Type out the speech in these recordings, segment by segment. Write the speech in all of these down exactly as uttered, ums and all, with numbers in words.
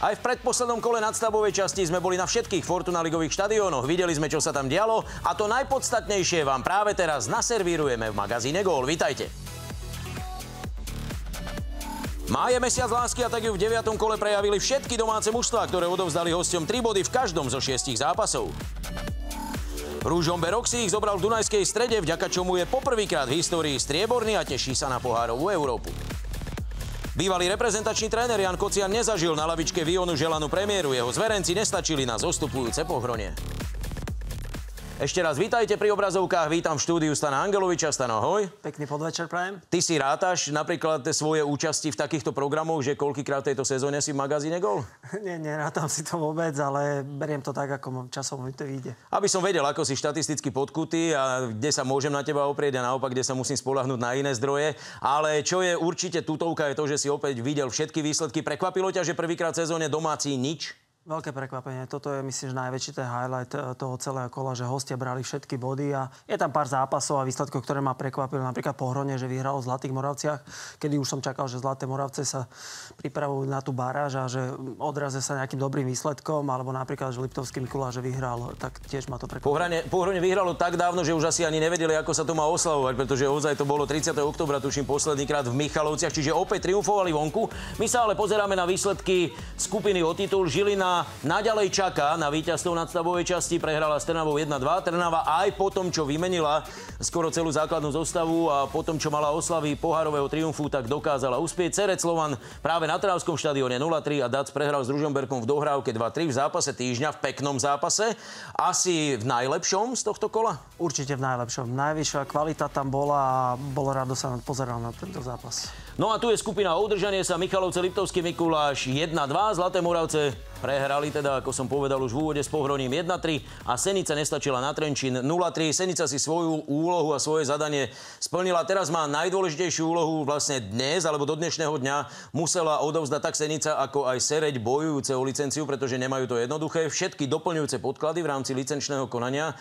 Aj v predposlednom kole nadstavbovej časti sme boli na všetkých Fortuna ligových štadiónoch. Videli sme, čo sa tam dialo a to najpodstatnejšie vám práve teraz naservírujeme v magazíne Gól. Vítajte. Máj je mesiac lásky a tak ju v deviatom kole prejavili všetky domáce mužstvá, ktoré odovzdali hosťom tri body v každom zo šiestich zápasov. Ružomber Roxy ich zobral v Dunajskej Strede, vďaka čomu je poprvýkrát v histórii strieborný a teší sa na pohárovú Európu. Bývalý reprezentačný tréner Jan Kocian nezažil na lavičke Vionu želanú premiéru. Jeho zverenci nestačili na zostupujúce pohronie. Ešte raz vítajte pri obrazovkách. Vítam v štúdiu Stana Angeloviča. Stano, ahoj. Pekný podvečer prajem. Ty si rátaš napríklad svoje účasti v takýchto programoch, že koľkýkrát v tejto sezóne si v magazíne Gól? Nie, nerátam si to vôbec, ale beriem to tak, ako časom mi to vyjde. Aby som vedel, ako si štatisticky podkutý a kde sa môžem na teba oprieť a naopak, kde sa musím spoľahnúť na iné zdroje. Ale čo je určite tutovka, je to, že si opäť videl všetky výsledky. Prekvapilo ťa, že prvýkrát v sezóne domáci nič? Veľké prekvapenie. Toto je, myslím, že najväčší ten highlight toho celého kola, že hostia brali všetky body a je tam pár zápasov a výsledkov, ktoré ma prekvapili. Napríklad Pohronie, že vyhralo v Zlatých Moravciach, kedy už som čakal, že Zlaté Moravce sa pripravujú na tú baráž a že odrazia sa nejakým dobrým výsledkom, alebo napríklad, že Liptovský Mikuláš že vyhral, tak tiež ma to prekvapilo. Pohronie vyhralo tak dávno, že už asi ani nevedeli, ako sa to má oslavovať, pretože ozaj to bolo tridsiateho októbra, tuším, posledný krát v Michalovciach, čiže opäť triumfovali vonku. My sa ale pozeráme na výsledky skupiny o titul. Žilina naďalej čaká na víťazstvo nadstavbovej časti, prehrala s Trnavou jeden dva. Trnava aj po tom, čo vymenila skoro celú základnú zostavu a po tom, čo mala oslavy pohárového triumfu, tak dokázala uspieť. Cerec Slovan práve na Trnavskom štadióne nula tri a Dac prehral s Ružomberkom v dohrávke dva tri v zápase týždňa, v peknom zápase. Asi v najlepšom z tohto kola? Určite v najlepšom. Najvyššia kvalita tam bola a bolo rado sa pozeral na tento zápas. No a tu je skupina o udržanie sa. Michalovce, Liptovský Mikuláš jeden dva, Zlaté Moravce prehrali teda, ako som povedal už v úvode, s Pohroním jeden tri a Senica nestačila na Trenčín nula tri. Senica si svoju úlohu a svoje zadanie splnila. Teraz má najdôležitejšiu úlohu vlastne dnes, alebo do dnešného dňa musela odovzdať tak Senica, ako aj Sereď bojujúce o licenciu, pretože nemajú to jednoduché. Všetky doplňujúce podklady v rámci licenčného konania.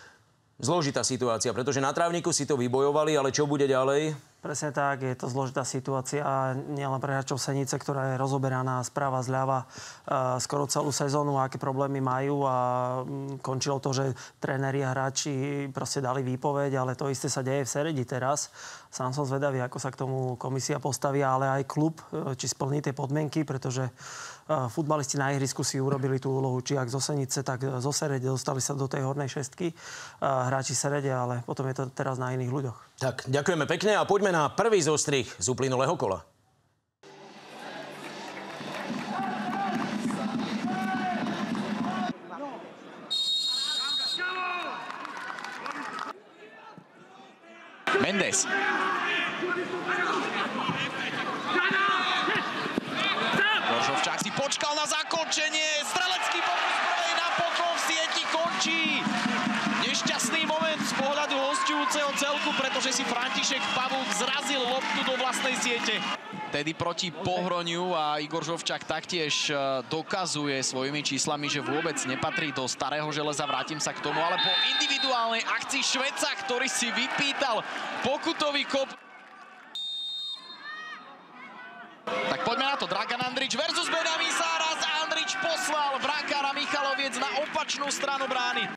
Zložitá situácia, pretože na trávniku si to vybojovali, ale čo bude ďalej? Presne tak, je to zložitá situácia nielen pre hráčov Senice, ktorá je rozoberaná správa zľava uh, skoro celú sezónu, aké problémy majú a um, končilo to, že tréneri a hráči proste dali výpoveď, ale to isté sa deje v Seredi teraz. Sám som zvedavý, ako sa k tomu komisia postaví, ale aj klub, či splní tie podmienky, pretože uh, futbalisti na ihrisku si urobili tú úlohu, či ak zo Senice, tak zo Serede, dostali sa do tej hornej šestky uh, hráči Serede, ale potom je to teraz na iných ľuďoch. Tak, ďakujeme pekne a poďme na prvý zostrih z uplynulého kola. Mendes. Goršovčák si počkal na zakončenie. Strelecký pokus prvej napokon v sieti končí. Nešťastný moment z pohľadu hosťujúceho celku, pretože si František Pavúk zrazil loptu do vlastnej siete. Tedy proti Pohroniu a Igor Žovčák taktiež dokazuje svojimi číslami, že vôbec nepatrí do starého železa. Vrátim sa k tomu, ale po individuálnej akcii Šveca, ktorý si vypýtal pokutový kop. Tak poďme na to. Dragan Andrič versus Benjamin Sáras. Andrič poslal brankára Michaloviec na opačnú stranu brány.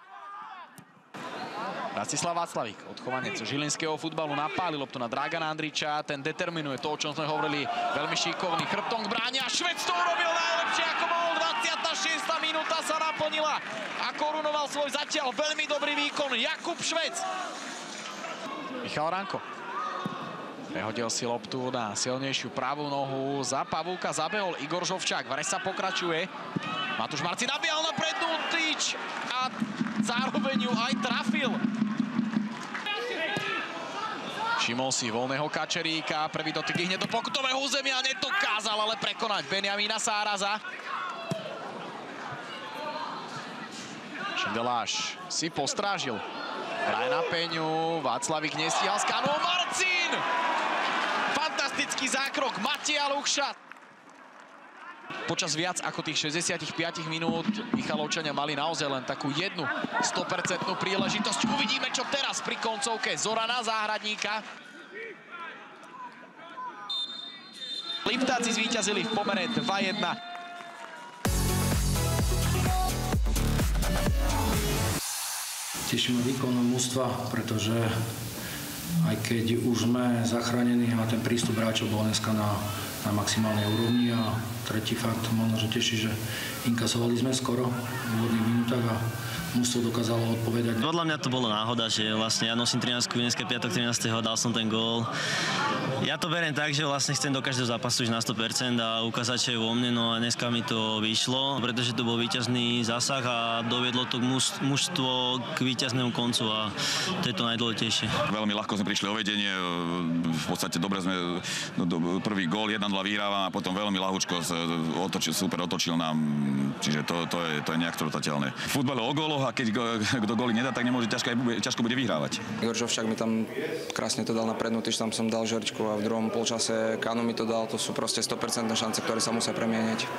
Rastislav Václavík, odchovanec žilinského futbalu, napálil loptu na Dragana Andriča. Ten determinuje to, o čom sme hovorili. Veľmi šikovný chrbtom k bráne a Švec to urobil najlepšie, ako mohol. dvadsiata šiesta minúta sa naplnila a korunoval svoj zatiaľ veľmi dobrý výkon Jakub Švec. Michal Ranko. Prehodil si loptu na silnejšiu pravú nohu. Za Pavúka zabehol Igor Žovčák. Varež sa pokračuje. Matúš Marcin nabíjal na prednú tyč a zároveň ju aj trafil. Všimol si voľného Kačeríka. Prvý dotyk hneď do pokutového územia. Nedokázal ale prekonať Benjamína Sáraza. Šindeláš si postrážil. Hraje na Peňu. Václavík nestíhal s kanou. Marcin! Fantastický zákrok Mateja Lukša. Počas viac ako tých šesťdesiatpäť minút Michalovčania mali naozaj len takú jednu sto percent príležitosť. Uvidíme, čo teraz pri koncovke Zorana Záhradníka. Liptáci zvíťazili v pomere dva jedna. Teší ma výkon mužstva, pretože aj keď už sme zachránení a ten prístup hráčov bol dneska na, na maximálnej úrovni a tretí fakt možno, že teší, že inkasovali sme skoro v úvodných minútach a mužstvo dokázalo odpovedať. Podľa mňa to bolo náhoda, že vlastne ja nosím trinástku, dneska piatok trinásteho dal som ten gól. Ja to beriem tak, že vlastne chcem do každého zápasu ísť na sto percent a ukázať, čo je vo mne, no a dneska mi to vyšlo, pretože to bol víťazný zásah a doviedlo to muž, mužstvo k víťaznému koncu a to je to najdôležitejšie. Veľmi ľahko sme prišli o vedenie, v podstate dobre sme, do, prvý gól, jeden dva vyhrávam a potom veľmi ľahučko otočil, super otočil nám, čiže to, to je, to je neakceptovateľné. Futbal o góloch a keď kto góly nedá, tak nemôže ťažko, ťažko bude vyhrávať. Joržovšak mi tam krásne to dal na prednú tyč, tam som dal žerčku a v druhom polčase Kano mi to dal, to sú proste sto percent šance, ktoré sa musia premieňať.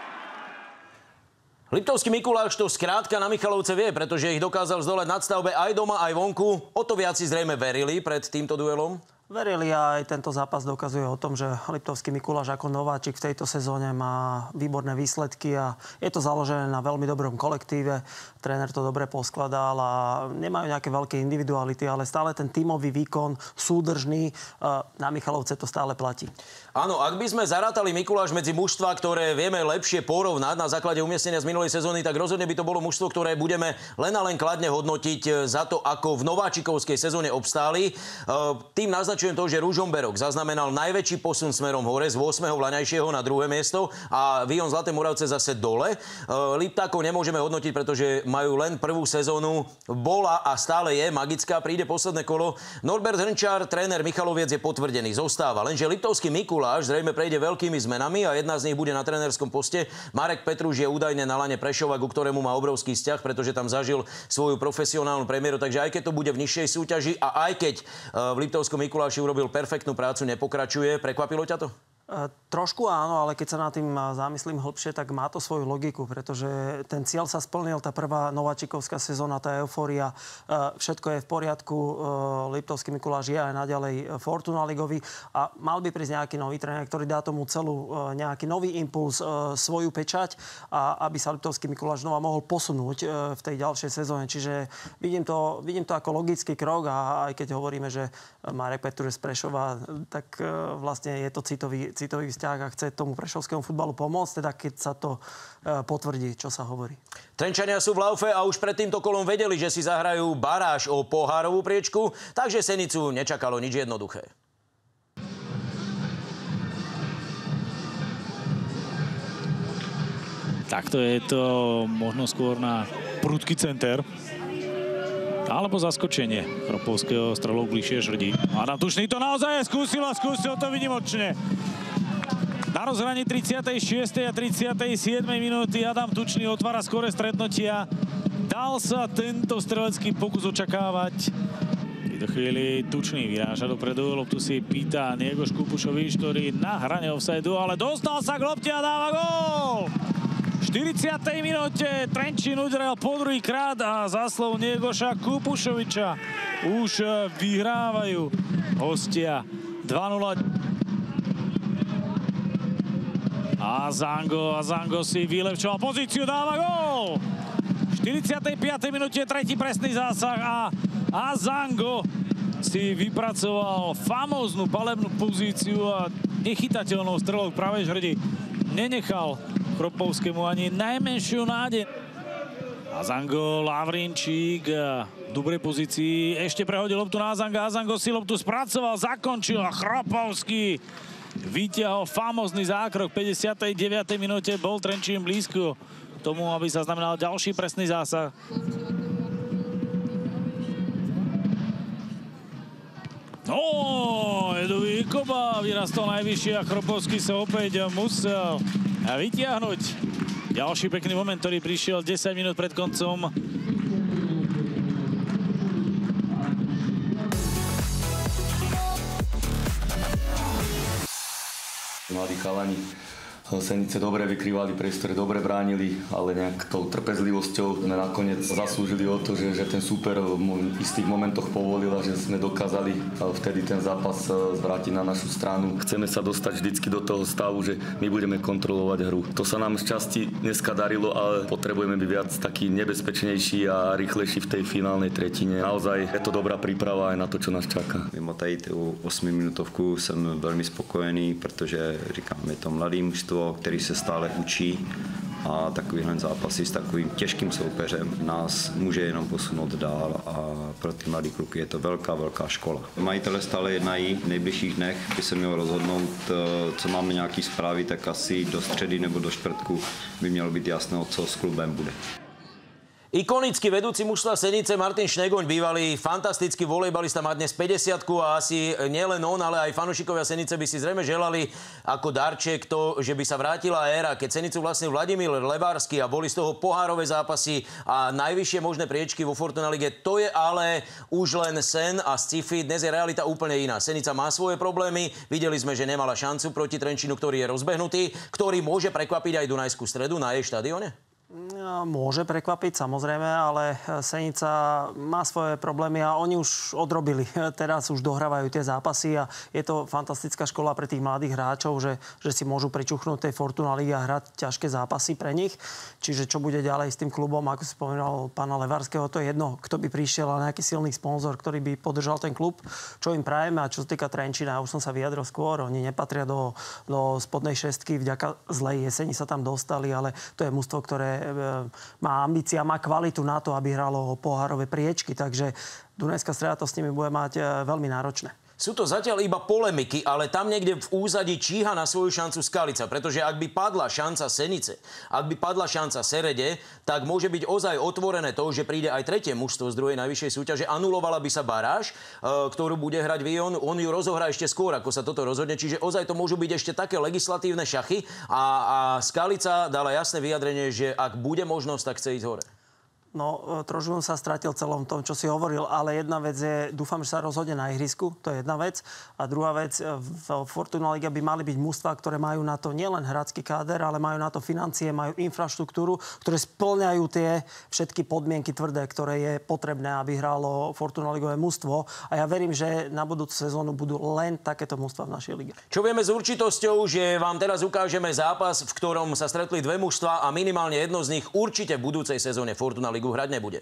Liptovský Mikuláš to skrátka na Michalovce vie, pretože ich dokázal zdolať na stavbe aj doma, aj vonku. O to viac si zrejme verili pred týmto duelom. Verili a aj tento zápas dokazuje o tom, že Liptovský Mikuláš ako nováčik v tejto sezóne má výborné výsledky a je to založené na veľmi dobrom kolektíve. Tréner to dobre poskladal a nemajú nejaké veľké individuality, ale stále ten tímový výkon, súdržný, na Michalovce to stále platí. Áno, ak by sme zarátali Mikuláš medzi mužstva, ktoré vieme lepšie porovnať na základe umiestnenia z minulej sezóny, tak rozhodne by to bolo mužstvo, ktoré budeme len a len kladne hodnotiť za to, ako v nováčikovskej sezóne obstáli. Tým naznačujem to, že Ružomberok zaznamenal najväčší posun smerom hore z ôsmeho vlaňajšieho na druhé miesto a Vion Zlaté Moravce zase dole. Liptákov nemôžeme hodnotiť, pretože majú len prvú sezónu. Bola a stále je magická, príde posledné kolo. Norbert Hrnčár, tréner Michaloviec, je potvrdený, zostáva. Lenže Liptovský Mikuláš zrejme prejde veľkými zmenami a jedna z nich bude na trénerskom poste. Marek Petruš je údajne na lane Prešova, ku ktorému má obrovský vzťah, pretože tam zažil svoju profesionálnu premiéru. Takže aj keď to bude v nižšej súťaži a aj keď v Liptovskom Mikuláši urobil perfektnú prácu, nepokračuje. Prekvapilo ťa to? E, trošku áno, ale keď sa nad tým zamyslím hlbšie, tak má to svoju logiku, pretože ten cieľ sa splnil, tá prvá nováčikovská sezóna, tá eufória, e, všetko je v poriadku, e, Liptovský Mikuláš je aj naďalej Fortuna ligový a mal by prísť nejaký nový tréner, ktorý dá tomu celú e, nejaký nový impuls, e, svoju pečať a aby sa Liptovský Mikuláš znova mohol posunúť e, v tej ďalšej sezóne. Čiže vidím to, vidím to ako logický krok a aj keď hovoríme, že Marek Petruš z Prešova, tak e, vlastne je to citový citový vzťah a chce tomu prešovskému futbalu pomôcť, teda keď sa to e, potvrdí, čo sa hovorí. Trenčania sú v laufe a už pred týmto kolom vedeli, že si zahrajú baráž o pohárovú priečku, takže Senicu nečakalo nič jednoduché. Takto je to možno skôr na prudký center. Alebo zaskočenie Chropovského strelou bližšie Žrdí. Adam Tučný to naozaj skúsil a skúsil to výnimočne. Na rozhraní tridsiatej šiestej a tridsiatej siedmej minúty Adam Tučný otvára skore stretnutia. Dal sa tento strelecký pokus očakávať. V tejto chvíli Tučný vyráža dopredu. Loptu si pýta Niegoš Kupušovič, ktorý na hrane offsideu, ale dostal sa k lopte a dáva gól! V štyridsiatej minúte Trenčín udrel po druhý krát a záslov Niegoša Kupušoviča už vyhrávajú hostia dva nula. A Zango, a Zango si vylepšoval pozíciu, dáva gól! V štyridsiatej piatej minúte tretí presný zásah a, a Zango si vypracoval famóznu palebnú pozíciu a nechytateľnou strelou k pravej žrdi nenechal Chropovskému ani najmenšiu nádej. A Zango, Lavrinčík v dobrej pozícii ešte prehodil loptu na Azanga. Azango si loptu spracoval, zakončil a Chropovský vytiahol famózny zákrok. V päťdesiatej deviatej minúte bol Trenčín blízko tomu, aby sa znamenal ďalší presný zásah. No, Edový Koba vyrastol najvyššie a Chropovský sa opäť musel vytiahnuť. Ďalší pekný moment, ktorý prišiel desať minút pred koncom. Mladí chalani Senice dobre vykrývali priestory, dobre bránili, ale nejak tou trpezlivosťou sme nakoniec zaslúžili o to, že, že ten súper v istých momentoch povolil a že sme dokázali vtedy ten zápas zvrátiť na našu stranu. Chceme sa dostať vždycky do toho stavu, že my budeme kontrolovať hru. To sa nám šťastí dneska darilo, ale potrebujeme byť viac taký nebezpečnejší a rýchlejší v tej finálnej tretine. Naozaj je to dobrá príprava aj na to, čo nás čaká. Mimo tady tu osmiminutovku jsem velmi spokojený, protože říkám, je to mladý mužstvo, který se stále učí a takovýhle zápasy s takovým těžkým soupeřem nás může jenom posunout dál a pro ty mladý kluky je to velká, velká škola. Majitele stále jednají, v nejbližších dnech by se mělo rozhodnout, co máme nějaký zprávy, tak asi do středy nebo do čtvrtku by mělo být jasné, co s klubem bude. Ikonický vedúci mužstva Senice Martin Šnegoň, bývalý fantastický volejbalista, má dnes päťdesiatku a asi nielen on, ale aj fanúšikovia Senice by si zrejme želali ako darček to, že by sa vrátila éra, keď Senicu vlastnil Vladimír Levársky a boli z toho pohárové zápasy a najvyššie možné priečky vo Fortuna lige. To je ale už len sen a sci-fi. Dnes je realita úplne iná. Senica má svoje problémy. Videli sme, že nemala šancu proti Trenčínu, ktorý je rozbehnutý, ktorý môže prekvapiť aj Dunajskú Stredu na jej štadióne. Môže prekvapiť, samozrejme, ale Senica má svoje problémy a oni už odrobili. Teraz už dohrávajú tie zápasy a je to fantastická škola pre tých mladých hráčov, že, že si môžu pričuchnúť tej Fortuna Ligy a hrať ťažké zápasy pre nich. Čiže čo bude ďalej s tým klubom, ako si spomínal pána Levárskeho, to je jedno, kto by prišiel a nejaký silný sponzor, ktorý by podržal ten klub. Čo im prajeme a čo sa týka Trenčína, už som sa vyjadril skôr, oni nepatria do, do spodnej šestky, vďaka zlej jeseni sa tam dostali, ale to je mužstvo, ktoré má ambícia, má kvalitu na to, aby hralo pohárové priečky, takže Dunajská Streda to s nimi bude mať veľmi náročné. Sú to zatiaľ iba polemiky, ale tam niekde v úzadí číha na svoju šancu Skalica, pretože ak by padla šanca Senice, ak by padla šanca Serede, tak môže byť ozaj otvorené to, že príde aj tretie mužstvo z druhej najvyššej súťaže, anulovala by sa baráž, ktorú bude hrať Vion, on ju rozohrá ešte skôr, ako sa toto rozhodne, čiže ozaj to môžu byť ešte také legislatívne šachy a, a Skalica dala jasné vyjadrenie, že ak bude možnosť, tak chce ísť hore. No, trošku sa stratil celom tom, čo si hovoril, ale jedna vec je, dúfam, že sa rozhodne na ihrisku, to je jedna vec. A druhá vec, v Fortuna Liga by mali byť mužstvá, ktoré majú na to nielen hráčsky káder, ale majú na to financie, majú infraštruktúru, ktoré spĺňajú tie všetky podmienky tvrdé, ktoré je potrebné, aby hralo Fortuna Ligové mužstvo. A ja verím, že na budúcu sezónu budú len takéto mužstvá v našej lige. Čo vieme s určitosťou, že vám teraz ukážeme zápas, v ktorom sa stretli dve mužstvá a minimálne jedno z nich určite v budúcej sezóne Fortuna Ligu hrať nebude.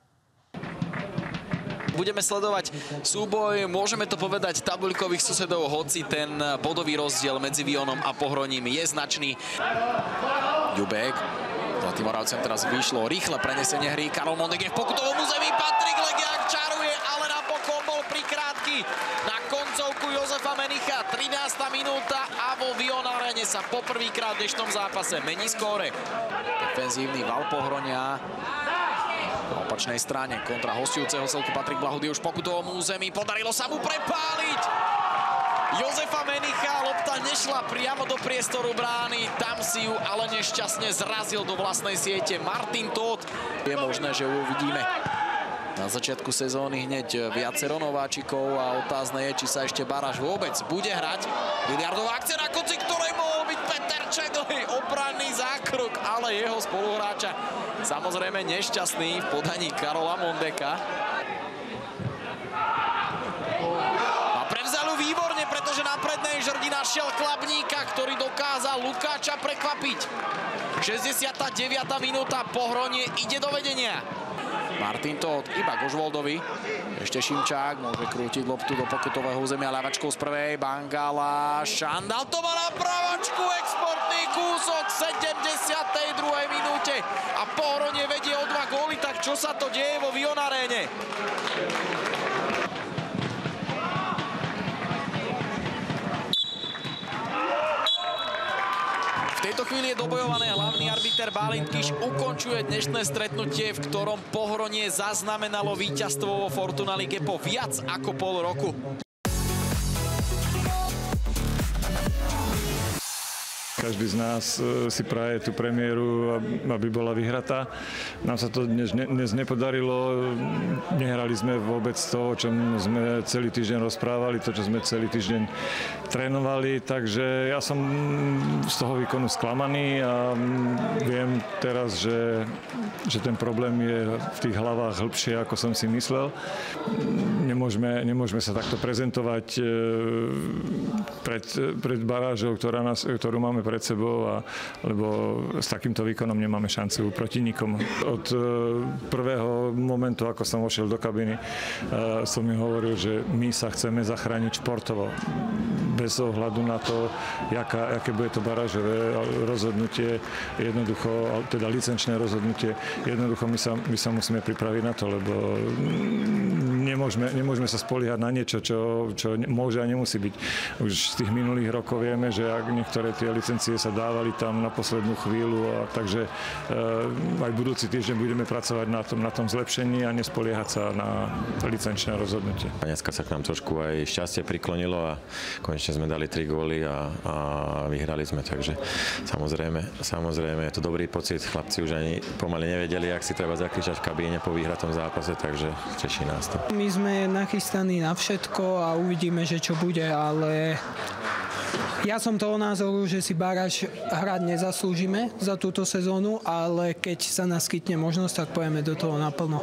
Budeme sledovať súboj, môžeme to povedať, tabuľkových susedov, hoci ten bodový rozdiel medzi Vionom a Pohroním je značný. Ďubek, za tým Moravcem teraz vyšlo rýchle prenesenie hry. Karol Mondek je v pokutovom území, Patrik Legiak čaruje, ale napokon bol prikrátky na koncovku Jozefa Menicha. trinásta minúta a vo Vion Arene sa poprvýkrát v dnešnom zápase mení skóre. Defenzívny val Pohronia. Na opačnej strane kontra hostujúceho celku Patrik Blahudy už v pokutovom území. Podarilo sa mu prepáliť Jozefa Menicha. Lopta nešla priamo do priestoru brány. Tam si ju ale nešťastne zrazil do vlastnej siete Martin Tóth. Je možné, že ju uvidíme na začiatku sezóny hneď viacero nováčikov a otázne je, či sa ešte baráž vôbec bude hrať. Biliardová akcia na konci, ktorej mohol byť Peter Čegli. Obranný zákrok, ale jeho spoluhráča samozrejme nešťastný v podaní Karola Mondeka. A prevzal ju výborne, pretože na prednej žrdi našiel Klabníka, ktorý dokázal Lukáča prekvapiť. šesťdesiata deviata minúta, Pohronie ide do vedenia. Martin Tóth iba Gožvoldovi. Ešte Šimčák môže krútiť loptu do pokutového územia ľavačkou z prvej. Bangala, Šandal to má na pravačku, exportný kúsok v sedemdesiatej druhej minúte. A Pohronie vedie o dva góly, tak čo sa to deje vo Vion Arene? V tejto chvíli je dobojované. Hlavný arbiter Bálint Kiš ukončuje dnešné stretnutie, v ktorom Pohronie zaznamenalo víťazstvo vo Fortuna Lige po viac ako pol roku. každý z nás si praje tú premiéru, aby bola vyhratá. Nám sa to dnes, dnes nepodarilo. Nehrali sme vôbec to, o čom sme celý týždeň rozprávali, to, čo sme celý týždeň trénovali, takže ja som z toho výkonu sklamaný a viem teraz, že, že ten problém je v tých hlavách hĺbšie, ako som si myslel. Nemôžeme, nemôžeme sa takto prezentovať pred, pred barážou, ktorá nás, ktorú máme pred sebou, a, lebo s takýmto výkonom nemáme šancu proti nikomu. Od prvého momentu, ako som vošiel do kabiny, som mi hovoril, že my sa chceme zachrániť športovo. Bez ohľadu na to, jaká, aké bude to barážové rozhodnutie, jednoducho, teda licenčné rozhodnutie, jednoducho my sa, my sa musíme pripraviť na to, lebo nemôžeme, nemôžeme sa spoliehať na niečo, čo, čo môže a nemusí byť. Už z tých minulých rokov vieme, že ak niektoré tie licencie sa dávali tam na poslednú chvíľu, a takže e, aj budúci týždeň budeme pracovať na tom, na tom zlepšení a nespoliehať sa na licenčné rozhodnutie. Dneska sa k nám trošku aj šťastie priklonilo a konečne sme dali tri góly a, a vyhrali sme, takže samozrejme, samozrejme je to dobrý pocit. Chlapci už ani pomaly nevedeli, jak si treba zakričať v kabíne po vyhratom zápase, takže teší nás to. My sme nachystaní na všetko a uvidíme, že čo bude, ale ja som toho názoru, že si baráž hrať nezaslúžime za túto sezónu, ale keď sa naskytne možnosť, tak pojeme do toho naplno.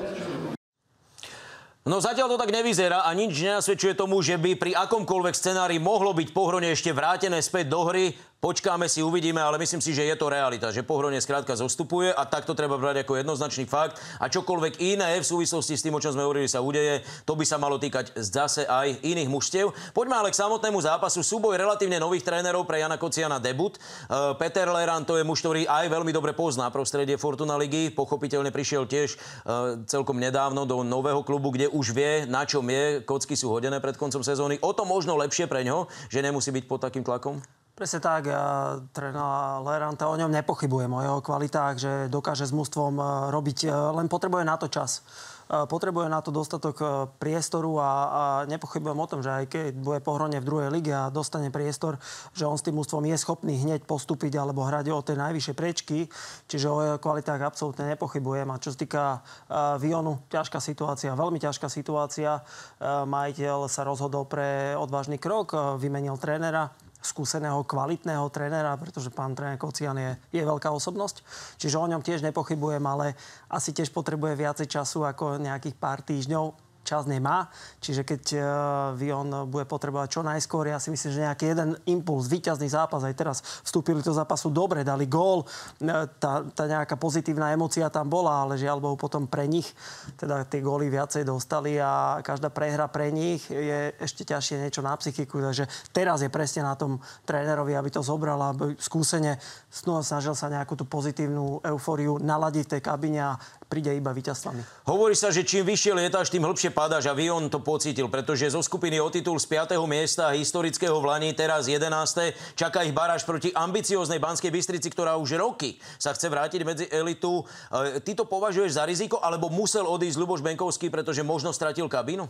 No zatiaľ to tak nevyzerá a nič nenasvedčuje tomu, že by pri akomkoľvek scenári mohlo byť Pohrone ešte vrátené späť do hry. Počkáme si, uvidíme, ale myslím si, že je to realita, že Pohrone skrátka zostupuje a takto treba brať ako jednoznačný fakt. A čokoľvek iné v súvislosti s tým, o čom sme hovorili, sa udeje, to by sa malo týkať zase aj iných mužstiev. Poďme ale k samotnému zápasu. Súboj relatívne nových trénerov pre Jana Kociana debut. Peter Leran, to je muž, ktorý aj veľmi dobre pozná prostredie Fortuna ligy. Pochopiteľne prišiel tiež celkom nedávno do nového klubu, kde už vie, na čom je. Kocky sú hodené pred koncom sezóny. O to možno lepšie pre ňo, že nemusí byť pod takým tlakom. Presne tak, ja tréner Leranta, o ňom nepochybujem, o jeho kvalitách, že dokáže s mužstvom robiť, len potrebuje na to čas. Potrebuje na to dostatok priestoru a, a nepochybujem o tom, že aj keď bude Pohrone v druhej lige a dostane priestor, že on s tým mužstvom je schopný hneď postúpiť alebo hrať o tej najvyššie priečky, čiže o jeho kvalitách absolútne nepochybujem. A čo sa týka uh, Vionu, ťažká situácia, veľmi ťažká situácia. Uh, majiteľ sa rozhodol pre odvážny krok, uh, vymenil trénera, skúseného, kvalitného trénera, pretože pán tréner Kocian je, je veľká osobnosť. Čiže o ňom tiež nepochybujem, ale asi tiež potrebuje viacej času ako nejakých pár týždňov. Čas nemá, čiže keď uh, Vion bude potrebovať čo najskôr, ja si myslím, že nejaký jeden impuls, víťazný zápas, aj teraz vstúpili do zápasu dobre, dali gól, tá, tá nejaká pozitívna emócia tam bola, ale žiaľ Bohu potom pre nich, teda tie góly viacej dostali a každá prehra pre nich je ešte ťažšie niečo na psychiku, takže teraz je presne na tom trénerovi, aby to zobral, aby skúsene snažil sa nejakú tú pozitívnu eufóriu naladiť v tej kabine a príde iba víťazstvami. Hovorí sa, že čím vyššie lietáš, tým hlbšie padáš a Vion to pocítil, pretože zo skupiny o titul z piateho miesta historického v Lani, teraz jedenáste čaká ich baráž proti ambicióznej Banskej Bystrici, ktorá už roky sa chce vrátiť medzi elitu. Ty to považuješ za riziko, alebo musel odísť Ľuboš Benkovský, pretože možno stratil kabínu?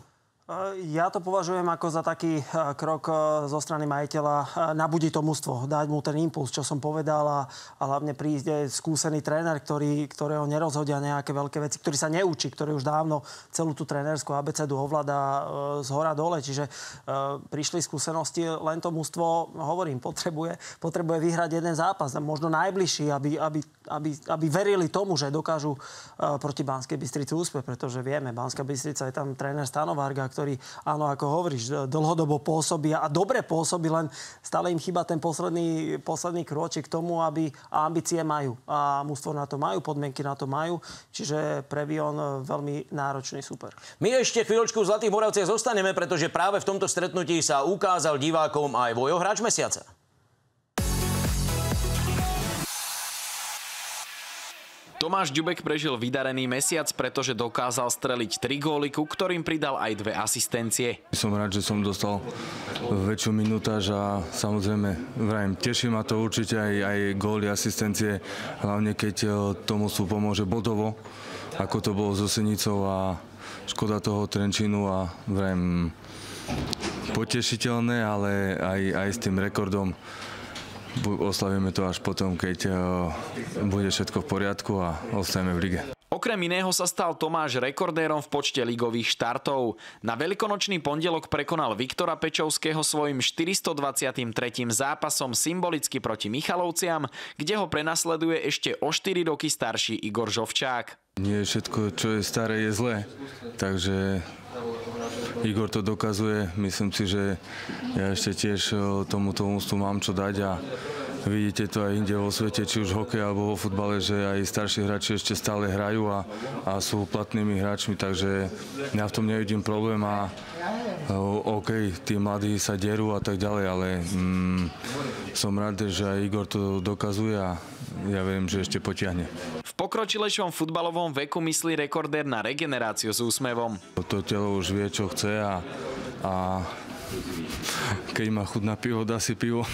Ja to považujem ako za taký krok zo strany majiteľa nabudiť to mužstvo, dať mu ten impuls, čo som povedal a, a hlavne príde skúsený tréner, ktorý, ktorého nerozhodia nejaké veľké veci, ktorý sa neučí, ktorý už dávno celú tú trénerskú abecedu ovláda z hora dole. Čiže uh, prišli skúsenosti, len to mužstvo, hovorím, potrebuje, potrebuje vyhrať jeden zápas, možno najbližší, aby, aby, aby, aby verili tomu, že dokážu uh, proti Banskej Bystrici úspech, pretože vieme, Banská Bystrica je tam tréner Stano Varga, ktorý, áno, ako hovoríš, dlhodobo pôsobí a dobre pôsobí, len stále im chýba ten posledný, posledný krôčik k tomu, aby a ambície majú. A mužstvo na to majú, podmienky na to majú. Čiže pre Vion veľmi náročný super. My ešte chvíľočku v Zlatých Moravciach zostaneme, pretože práve v tomto stretnutí sa ukázal divákom aj Vojo hráč mesiaca. Tomáš Ďubek prežil vydarený mesiac, pretože dokázal streliť tri góly, ku ktorým pridal aj dve asistencie. Som rád, že som dostal väčšiu minútaž a samozrejme, vrajím, teší ma to určite aj, aj góly, asistencie, hlavne keď tomu sú pomôže bodovo, ako to bolo so Senicou a škoda toho Trenčínu a vrajím, potešiteľné, ale aj, aj s tým rekordom oslavíme to až potom, keď bude všetko v poriadku a ostaneme v lige. Okrem iného sa stal Tomáš rekordérom v počte ligových štartov. Na veľkonočný pondelok prekonal Viktora Pečovského svojim štyristodvadsiatym tretím zápasom symbolicky proti Michalovciam, kde ho prenasleduje ešte o štyri roky starší Igor Žovčák. Nie všetko, čo je staré, je zlé. Takže Igor to dokazuje. Myslím si, že ja ešte tiež tomuto ústu mám čo dať a vidíte to aj inde vo svete, či už hokej alebo vo futbale, že aj starší hráči ešte stále hrajú a, a sú platnými hráčmi, takže ja v tom nevidím problém a OK, tí mladí sa derú a tak ďalej, ale mm, som rád, že aj Igor to dokazuje a ja viem, že ešte potiahne. V pokročilejšom futbalovom veku myslí rekordér na regeneráciu s úsmevom. To telo už vie, čo chce a, a keď má chuť na pivo, dá si pivo.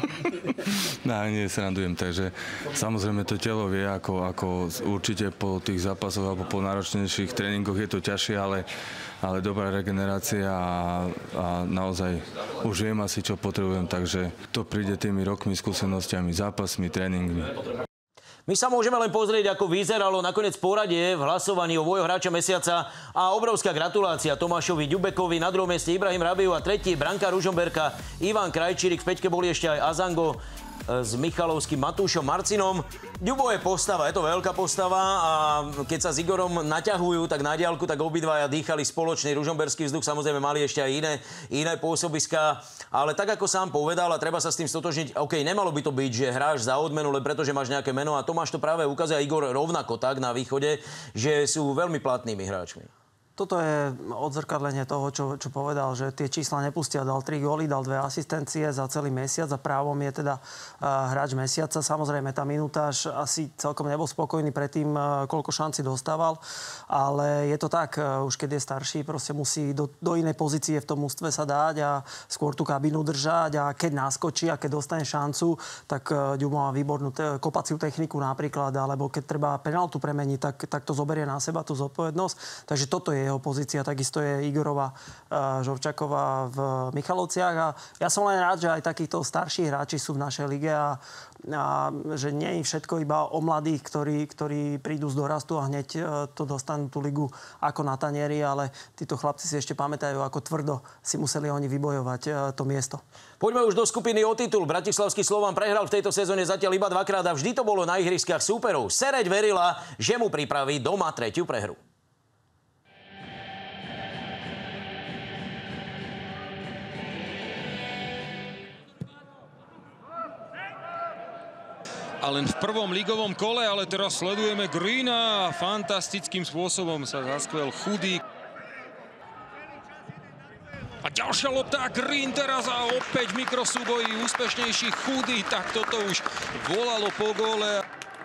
No, nie, srandujem, takže samozrejme to telo vie, ako, ako určite po tých zápasoch alebo po náročnejších tréningoch je to ťažšie, ale, ale dobrá regenerácia a, a naozaj už viem asi, čo potrebujem, takže to príde tými rokmi, skúsenostiami, zápasmi, tréningmi. My sa môžeme len pozrieť, ako vyzeralo nakoniec poradie v hlasovaní o vojo hráča mesiaca a obrovská gratulácia Tomášovi Ďubekovi, na druhom mieste Ibrahim Rabiu a tretí brankár Ružomberka Ivan Krajčírik. V peťke boli ešte aj Azango s Michalovským Matúšom Marcinom. Ďubo je postava, je to veľká postava a keď sa s Igorom naťahujú tak na diaľku, tak obidvaja dýchali spoločný ružomberský vzduch. Samozrejme mali ešte aj iné, iné pôsobiská, ale tak ako sám povedal a treba sa s tým stotožniť, OK, nemalo by to byť, že hráš za odmenu, len preto, že máš nejaké meno a Tomáš to práve ukazuje, Igor rovnako tak na východe, že sú veľmi platnými hráčmi. Toto je odzrkadlenie toho, čo, čo povedal, že tie čísla nepustia. Dal tri góly, dal dve asistencie za celý mesiac a právom je teda uh, hráč mesiaca. Samozrejme, tá minútaž asi celkom nebol spokojný predtým, uh, koľko šanci dostával, ale je to tak, uh, už keď je starší, proste musí do, do inej pozície v tom mužstve sa dať a skôr tú kabinu držať a keď naskočí a keď dostane šancu, tak uh, Ďubo má výbornú te- kopaciu techniku napríklad, alebo keď treba penáltu premeniť, tak, tak to zoberie na seba tú zodpovednosť. Takže toto je jeho pozícia, takisto je Igorova uh, Žovčáková v Michalovciach a ja som len rád, že aj takíto starší hráči sú v našej lige a, a že nie je všetko iba o mladých, ktorí, ktorí prídu z dorastu a hneď uh, to dostanú tú ligu ako na tanieri, ale títo chlapci si ešte pamätajú, ako tvrdo si museli oni vybojovať uh, to miesto. Poďme už do skupiny o titul. Bratislavský Slovan prehral v tejto sezóne zatiaľ iba dvakrát a vždy to bolo na ihriskách súperov. Sereď verila, že mu pripraví doma tretiu prehru. A len v prvom ligovom kole, ale teraz sledujeme Greena a fantastickým spôsobom sa zaskvel Chudý. A ďalšia lopta, Green teraz a opäť v mikrosúboji úspešnejší Chudý, tak toto už volalo po góle.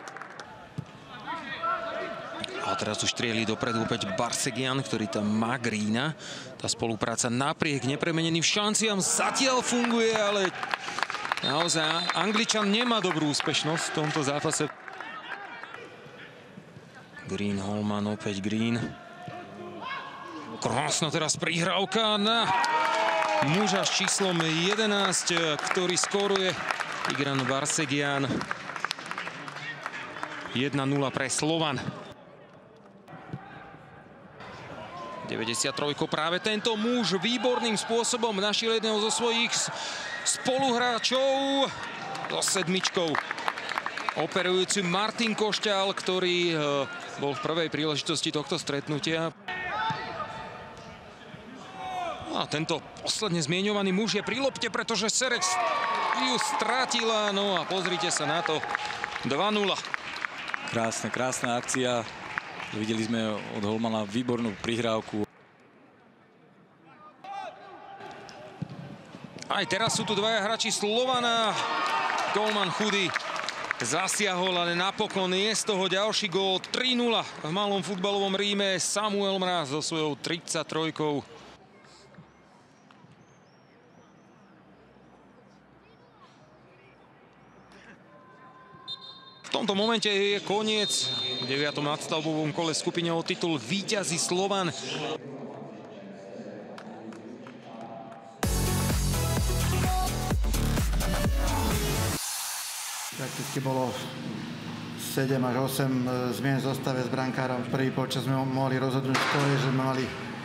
A teraz už strieli dopredu opäť Barsegian, ktorý tam má Greena. Tá spolupráca napriek nepremeneným šanciam zatiaľ funguje, ale naozaj Angličan nemá dobrú úspešnosť v tomto zápase. Green, Holman, opäť Green. Krásna teraz prihrávka na muža s číslom jedenásť, ktorý skoruje Tigran Barsegian. jedna nula pre Slovan. deväťdesiattri práve tento muž výborným spôsobom našiel jedného zo svojich spoluhráčov so sedmičkou. Operujúci Martin Košťal, ktorý bol v prvej príležitosti tohto stretnutia. A tento posledne zmieňovaný muž je pri lopte, pretože Sereď ju strátila. No a pozrite sa na to. dva nula. Krásna, krásna akcia. Videli sme od Holmana výbornú prihrávku. Aj teraz sú tu dvaja hráči Slovana. Golman Chudý zasiahol, ale napokon je z toho ďalší gól. tri nula v malom futbalovom Ríme. Samuel Mráz so svojou tridsaťtrojkou. V tomto momente je koniec. V deviatom nadstavbovom kole skupine o titul víťazí Slovan. Prakticky bolo sedem až osem zmien v zostave s brankárom. Prvý polčas sme mohli rozhodnúť v toho, že sme mali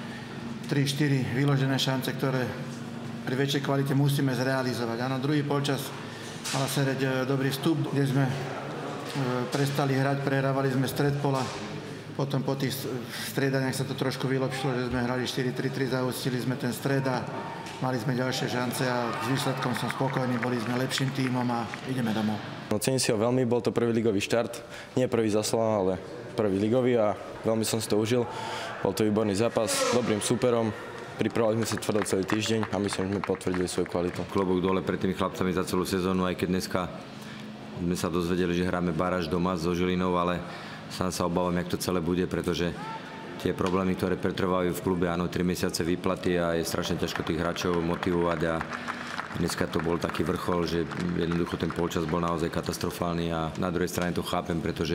tri štyri vyložené šance, ktoré pri väčšej kvalite musíme zrealizovať. Áno, druhý polčas mala Sereď dobrý vstup, kde sme prestali hrať, prehrávali sme stred pola. Potom po tých striedaniach sa to trošku vylepšilo, že sme hrali štyri tri tri, zaustili sme ten stred a mali sme ďalšie šance a s výsledkom som spokojný, boli sme lepším tímom a ideme domov. No, cením si ho veľmi, bol to prvý ligový štart, nie prvý za Slovan, ale prvý ligový a veľmi som si to užil. Bol to výborný zápas, dobrým súperom, pripravovali sme sa tvrdo celý týždeň a myslím, že sme potvrdili svoju kvalitu. Klobúk dole pred tými chlapcami za celú sezónu, aj keď dneska sme sa dozvedeli, že hráme baráž doma so Žilinou, ale sám sa obávam, jak to celé bude, pretože tie problémy, ktoré pretrvajú v klube, áno, tri mesiace výplaty a je strašne ťažko tých hráčov motivovať a dneska to bol taký vrchol, že jednoducho ten polčas bol naozaj katastrofálny a na druhej strane to chápem, pretože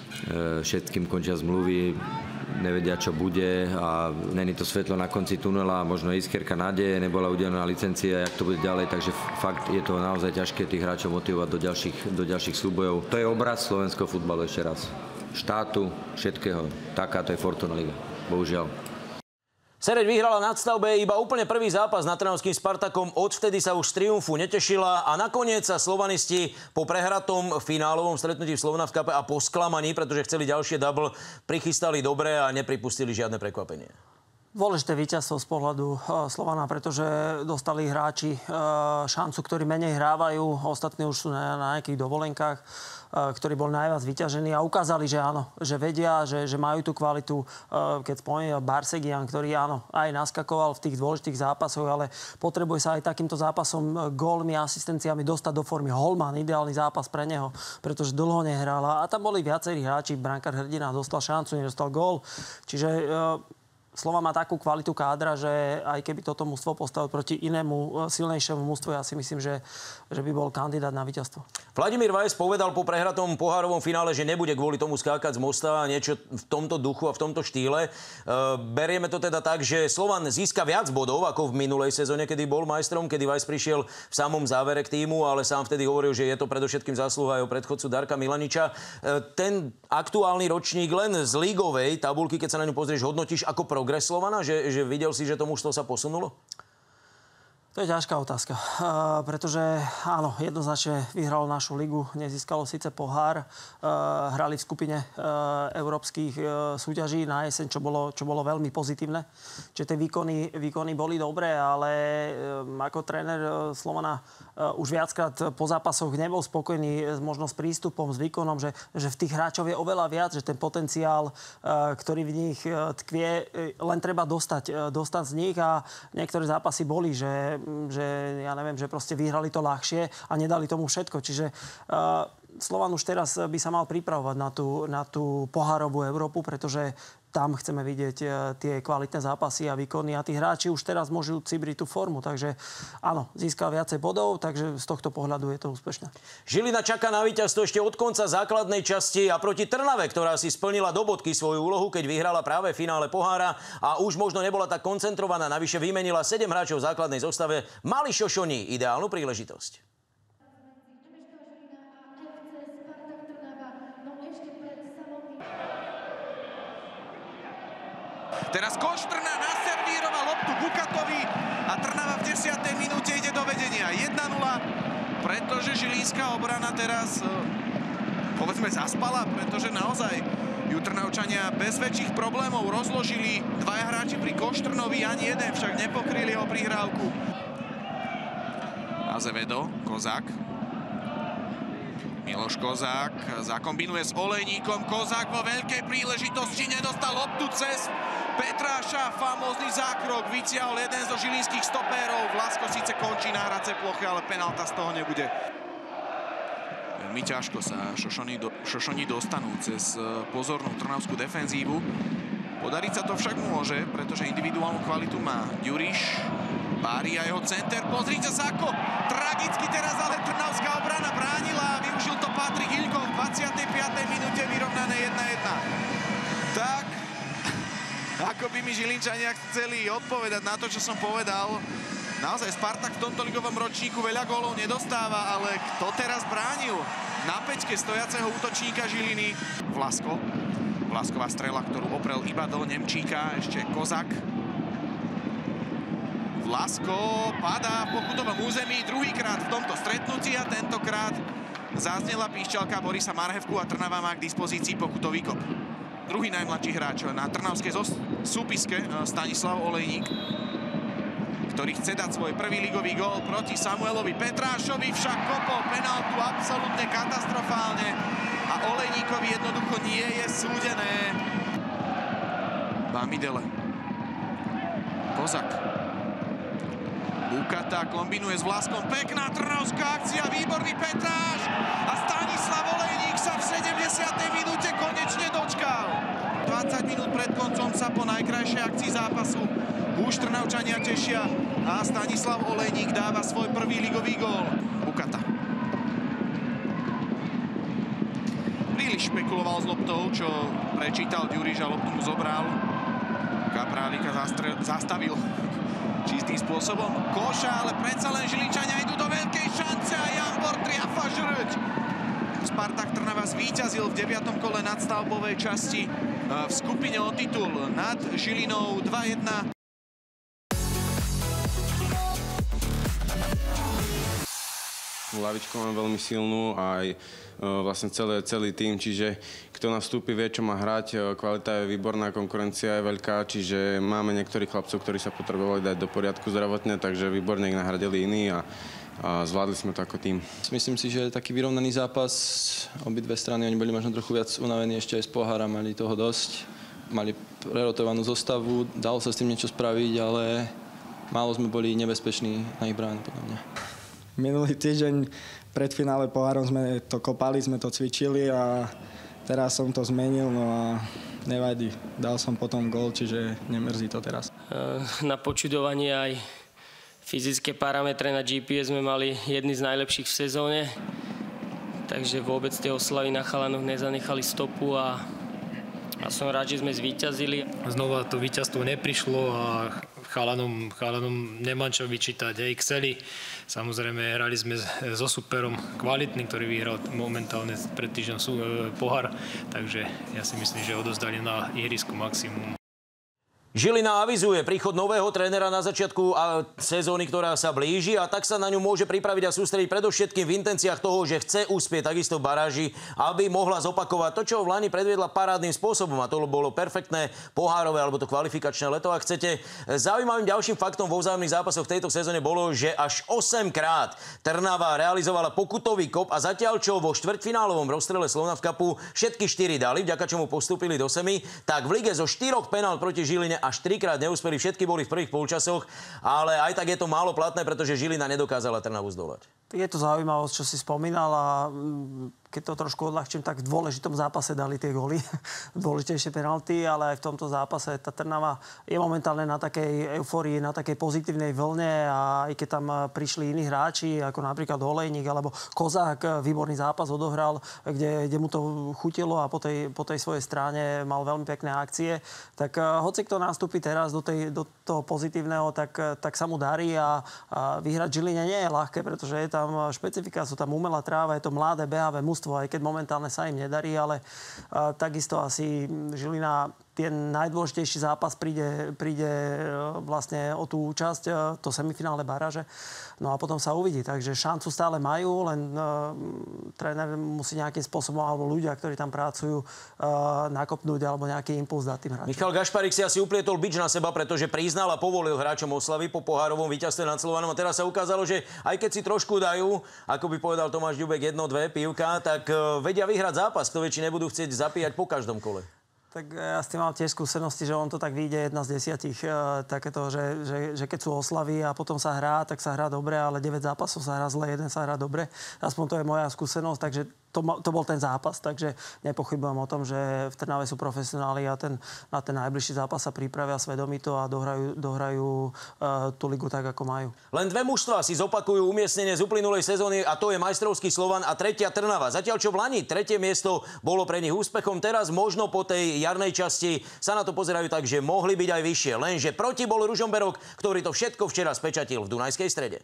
všetkým končia zmluvy, nevedia, čo bude a není to svetlo na konci tunela, možno iskierka nádeje, nebola udelená licencia, jak to bude ďalej, takže fakt je to naozaj ťažké tých hráčov motivovať do ďalších, do ďalších súbojov. To je obraz slovenského futbalu ešte raz. Štátu, všetkého. Takáto je Fortuna Liga. Bohužiaľ. Sereď vyhrala na Stavbe iba úplne prvý zápas nad trnavským Spartakom. Odvtedy sa už z triumfu netešila a nakoniec sa slovanisti po prehratom finálovom stretnutí v Slovnaft Cupe a po sklamaní, pretože chceli ďalšie double, prichystali dobre a nepripustili žiadne prekvapenie. Dôležité víťazstvo z pohľadu Slovana, pretože dostali hráči šancu, ktorí menej hrávajú. Ostatní už sú na, na nejakých dovolenkách, ktorí boli najviac vyťažení a ukázali, že áno, že vedia, že, že majú tú kvalitu. Keď spomínal Barsegian, ktorý áno, aj naskakoval v tých dôležitých zápasoch, ale potrebuje sa aj takýmto zápasom, gólmi a asistenciami dostať do formy. Holman, ideálny zápas pre neho, pretože dlho nehral. A tam boli viacerí hráči, brankár Hrdina dostal šancu, nedostal gól. Čiže Slovan má takú kvalitu kádra, že aj keby toto mužstvo postavil proti inému silnejšiemu mužstvu, ja si myslím, že, že by bol kandidát na víťazstvo. Vladimír Vajs povedal po prehratom pohárovom finále, že nebude kvôli tomu skákať z mosta a niečo v tomto duchu a v tomto štýle. E, berieme to teda tak, že Slovan získa viac bodov ako v minulej sezóne, kedy bol majstrom, kedy Vajs prišiel v samom závere k týmu, ale sám vtedy hovoril, že je to predovšetkým zásluha jeho predchodcu Darka Milaniča. E, ten aktuálny ročník len z lígovej tabulky, keď sa na ňu pozrieš, hodnotíš ako progres Slovana? Že, že videl si, že to mužstvo sa posunulo? To je ťažká otázka, uh, pretože áno, jednoznačne vyhralo našu ligu, nezískalo síce pohár, uh, hrali v skupine uh, európskych uh, súťaží na jeseň, čo bolo, čo bolo veľmi pozitívne. Čiže tie výkony, výkony boli dobré, ale um, ako tréner uh, Slovana uh, už viackrát po zápasoch nebol spokojný uh, možno s prístupom, s výkonom, že, že v tých hráčov je oveľa viac, že ten potenciál, uh, ktorý v nich uh, tkvie, uh, len treba dostať, uh, dostať z nich a niektoré zápasy boli, že že ja neviem, že proste vyhrali to ľahšie a nedali tomu všetko. Čiže uh, Slovan už teraz by sa mal pripravovať na tú, na tú pohárovú Európu, pretože tam chceme vidieť uh, tie kvalitné zápasy a výkony a tí hráči už teraz môžu cibriť tú formu. Takže áno, získal viacej bodov, takže z tohto pohľadu je to úspešné. Žilina čaká na víťazstvo ešte od konca základnej časti a proti Trnave, ktorá si splnila do bodky svoju úlohu, keď vyhrala práve v finále pohára a už možno nebola tak koncentrovaná, navyše vymenila sedem hráčov v základnej zostave, mali Šošoni ideálnu príležitosť. Teraz Koštrna naservíroval loptu Bukatovi a Trnava v desiatej minúte ide do vedenia jedna nula, pretože žilinská obrana teraz povedzme zaspala, pretože naozaj ju Trnavčania bez väčších problémov rozložili. Dvaja hráči pri Koštrnovi, ani jeden však nepokryli ho prihrávku. Azevedo, Kozák. Miloš Kozák zakombinuje s Olejníkom. Kozák vo veľkej príležitosti nedostal loptu cez Petráša. Famózny zákrok vytiahol jeden zo žilinských stopérov. Vlasko síce končí na hracej ploche, ale penálta z toho nebude. Veľmi ťažko sa Šošoni, do, Šošoni dostanú cez pozornú trnavskú defenzívu. Podariť sa to však môže, pretože individuálnu kvalitu má Ďuriš. Bári a jeho center. Pozrite sa, ako tragicky teraz ale trnavská obrana bránila a využil to Patrik Ilko v dvadsiatej piatej minúte vyrovnané jedna jedna. Tak, ako by mi Žilinčania chceli odpovedať na to, čo som povedal, Naozaj Spartak v tomto ligovom ročníku veľa gólov nedostáva, ale kto teraz bránil na päťke stojaceho útočníka Žiliny? Vlasko. Vlasková strela, ktorú oprel iba do Nemčíka, ešte Kozak. Vlasko padá v pokutovom území druhýkrát v tomto stretnutí a tentokrát zaznela píšťalka Borisa Marhevku a Trnava má k dispozícii pokutový kop. Druhý najmladší hráč na trnavskej súpiske, Stanislav Olejník, ktorý chce dať svoj prvý ligový gól proti Samuelovi Petrášovi, však kopol penáltu absolútne katastrofálne a Olejníkovi jednoducho nie je súdené. Bamidele. Kozak. Bukata kombinuje s Vlaskom, pekná trnavská akcia, výborný Petráš a Stanislav Olejník sa v sedemdesiatej minúte konečne dočkal. dvadsať minút pred koncom sa po najkrajšej akcii zápasu už Trnavčania tešia a Stanislav Olejník dáva svoj prvý ligový gól. Bukata. Príliš špekuloval s loptou, čo prečítal Ďuriš a loptu mu zobral. Kaprálika zastavil čistým spôsobom koša, ale predsa len Žilinčania idú do veľkej šance a Jambor triafa žrť. Spartak Trnava zvíťazil v deviatom kole nadstavbovej časti v skupine o titul nad Žilinou dva jedna. Lavičku mám veľmi silnú a aj vlastne celé, celý tým, čiže kto nastúpi, vie, čo má hrať. Kvalita je výborná, konkurencia je veľká, čiže máme niektorých chlapcov, ktorí sa potrebovali dať do poriadku zdravotne, takže výborne ich nahradili iní a, a zvládli sme to ako tým. Myslím si, že taký vyrovnaný zápas, obidve strany, oni boli možno trochu viac unavení ešte aj z pohára, mali toho dosť, mali prerotovanú zostavu, dalo sa s tým niečo spraviť, ale málo sme boli nebezpeční na ich bráne, podľa mňa. Minulý týždeň pred finále pohárom sme to kopali, sme to cvičili a teraz som to zmenil, no a nevadí. Dal som potom gól, čiže nemrzí to teraz. Na počudovanie aj fyzické parametre na gé pé es sme mali jedny z najlepších v sezóne, takže vôbec tie oslavy na chalanoch nezanechali stopu a, a som rád, že sme zvíťazili. Znova to víťazstvo neprišlo a chalanom, chalanom nemám čo vyčítať. Hej, chceli. Samozrejme, hrali sme so superom kvalitný, ktorý vyhral momentálne pred týždňom pohár. Takže ja si myslím, že odozdali na ihrisku maximum. Žilina avizuje príchod nového trénera na začiatku sezóny, ktorá sa blíži a tak sa na ňu môže pripraviť a sústrediť predovšetkým v intenciách toho, že chce uspieť takisto v baráži, aby mohla zopakovať to, čo v lani predviedla parádnym spôsobom a to bolo perfektné pohárové alebo to kvalifikačné leto. Ak chcete, zaujímavým ďalším faktom vo vzájomných zápasoch v tejto sezóne bolo, že až osemkrát Trnava realizovala pokutový kop a zatiaľ čo vo štvrťfinálovom rozstrele Slovnaft Cupu všetky štyri dali, vďaka čomu postúpili do semi, tak v lige zo štyroch penál proti Žiline až trikrát neúspeli, všetky boli v prvých polčasoch, ale aj tak je to málo platné, pretože Žilina nedokázala Trnavu zdolať. Je to zaujímavosť, čo si spomínal a keď to trošku odľahčím, tak v dôležitom zápase dali tie góly, dôležitejšie penalty, ale aj v tomto zápase tá Trnava je momentálne na takej eufórii, na takej pozitívnej vlne a aj keď tam prišli iní hráči, ako napríklad Olejník alebo Kozák, výborný zápas odohral, kde, kde mu to chutilo a po tej, po tej svojej strane mal veľmi pekné akcie, tak hoci kto nastúpi teraz do, tej, do toho pozitívneho, tak, tak sa mu darí a, a vyhrať Žiline nie je ľahké, pretože je tam špecifika, sú tam umelá tráva, je to mladé, behavé mužstvo, aj keď momentálne sa im nedarí, ale uh, takisto asi Žilina ten najdôležitejší zápas príde, príde uh, vlastne o tú účasť, uh, to semifinále baráže. No a potom sa uvidí. Takže šancu stále majú, len uh, tréner musí nejakým spôsobom, alebo ľudia, ktorí tam pracujú, uh, nakopnúť alebo nejaký impuls dať tým hráčom. Michal Gašparík si asi uplietol bič na seba, pretože priznal a povolil hráčom oslavy po pohárovom víťazstve nad Slovanom. A teraz sa ukázalo, že aj keď si trošku dajú, ako by povedal Tomáš Ďubek, jedno, dve pivka, tak uh, vedia vyhrať zápas. Kto vie, či nebudú chcieť zapíjať po každom kole. Tak ja s tým mám tiež skúsenosti, že on to tak vyjde jedna z desiatich e, takéto, že, že, že keď sú oslavy a potom sa hrá, tak sa hrá dobre, ale deväť zápasov sa hrá zle, jeden sa hrá dobre. Aspoň to je moja skúsenosť, takže to, to bol ten zápas, takže nepochybujem o tom, že v Trnave sú profesionáli a ten, na ten najbližší zápas sa pripravia svedomito a dohrajú, dohrajú uh, tú ligu tak, ako majú. Len dve mužstvá si zopakujú umiestnenie z uplynulej sezóny a to je majstrovský Slovan a tretia Trnava. Zatiaľ čo v lani tretie miesto bolo pre nich úspechom, teraz možno po tej jarnej časti sa na to pozerajú tak, že mohli byť aj vyššie. Lenže proti bol Ružomberok, ktorý to všetko včera spečatil v Dunajskej Strede.